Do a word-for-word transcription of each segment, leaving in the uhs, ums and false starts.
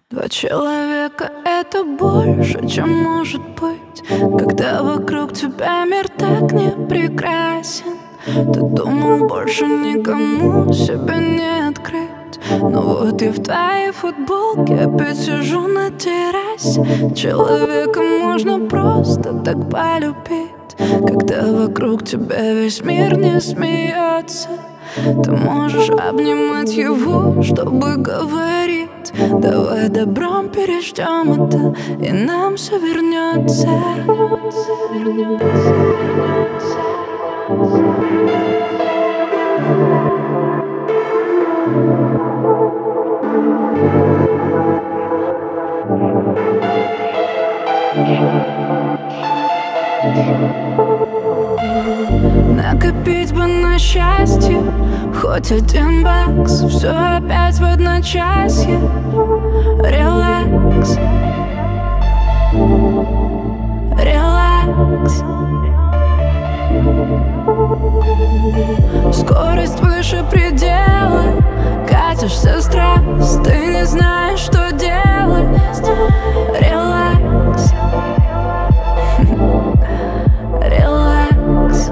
Два человека — это больше, чем может быть, когда вокруг тебя мир так не прекрасен. Ты думал, больше никому себя не открыть, но вот я в твоей футболке опять сижу на террасе. Человека можно просто так полюбить, когда вокруг тебя весь мир не смеется. Ты можешь обнимать его, чтобы говорить: давай добром переждем это, и нам все вернется. Накопить бы на счастье хоть один бакс, все опять в одночасье. Релакс, релакс. Скорость выше предела, катишься страсть, ты не знаешь, что делать. Релакс, релакс.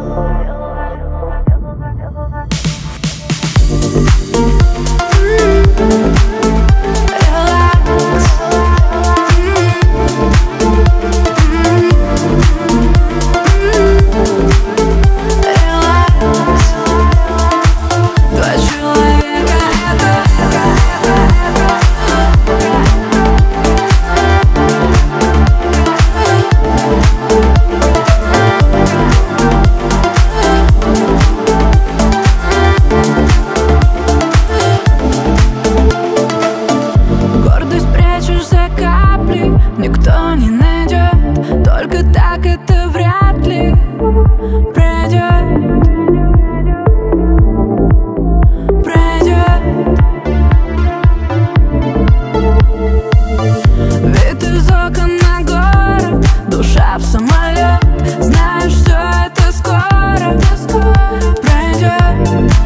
Никто не найдет, только так это вряд ли пройдет, пройдет. Вид из окон на город, душа в самолет. Знаешь, все это скоро, пройдет.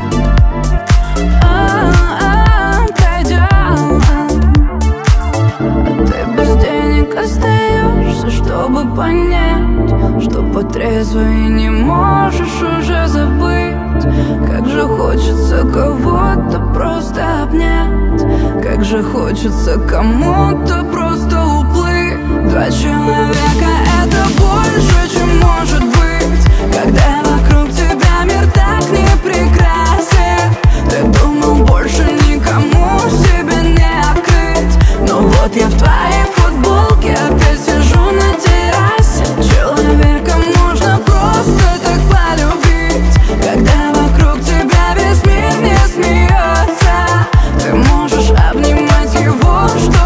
Остаешься, чтобы понять, что по трезвой не можешь уже забыть. Как же хочется кого-то просто обнять, как же хочется кому-то просто уплыть. Два человека — это больше, чем может быть, когда вокруг тебя мир так не прекрасен. Ты думал, больше никому себя не открыть, но вот я в твоей футболке опять сижу на террасе. Человека можно просто так полюбить, когда вокруг тебя весь мир не смеется. Ты можешь обнимать его, что